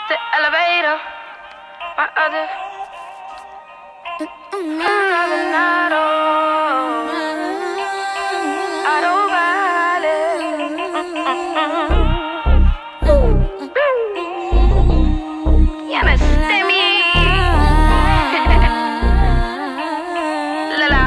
the elevator. My other another night, you understand me? La la.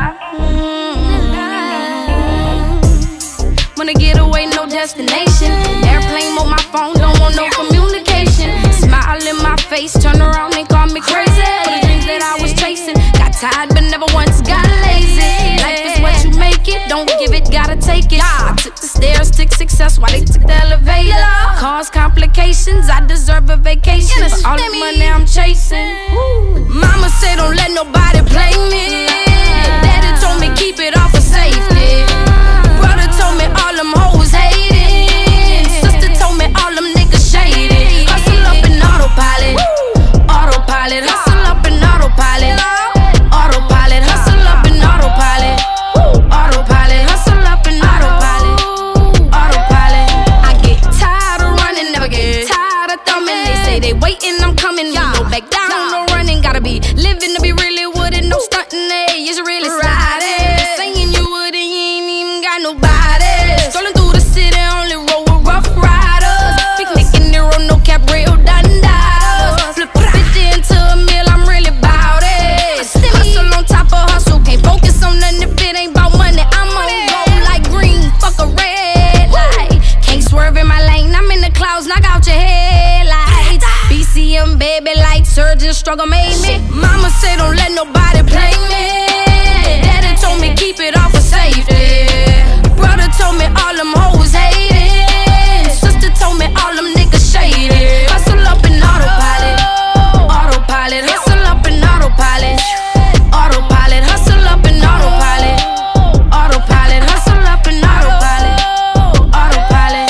Wanna get away, no destination. Airplane mode, my phone, don't want no communication. Smile in my face, turn around and call me crazy. For the dreams that I was chasing, got tired but never once got lazy. Life is what you make it, don't give it, gotta take it. I took the stairs, took success while they took the elevator. Cause complications, I deserve a vacation. For all the money I'm chasing. Mama said don't let nobody play me. Daddy told me keep it all for safety. Brother told me all them hoes hating. Sister told me all them niggas shady. Hustle up in autopilot. Autopilot, hustle up in autopilot. Autopilot, hustle up in autopilot. Autopilot, hustle up in autopilot. Autopilot. I get tired of running, never get tired of thumbing. They say they waiting, I'm coming. No back down, no running. Gotta be living to be really with it, no stunting. It's really sliding. Saying you would and you ain't even got nobody. Strolling through the city, only roll with rough riders. Picnicking the road, no cap, real dandadas. Flip 50 into a meal, I'm really bout it. Hustle on top of hustle, can't focus on nothing if it ain't about money. I'm on go like green, fuck a red light. Can't swerve in my lane, I'm in the clouds, knock out your headlights. BCM, baby, light surgeon, struggle made me. Mama say don't let nobody play me. Daddy told me keep it all for safety. Brother told me all them hoes hating. Sister told me all them niggas shady. Hustle up in autopilot. Autopilot, hustle up in autopilot. Autopilot, hustle up in autopilot. Autopilot, hustle up in autopilot. Autopilot.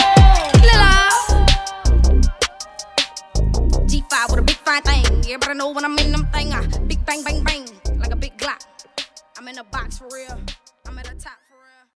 G5 with a big fine thing. Everybody know when I'm in them thing. Big bang, bang, bang. Like a big Glock. I'm in a box for real. I'm at the top.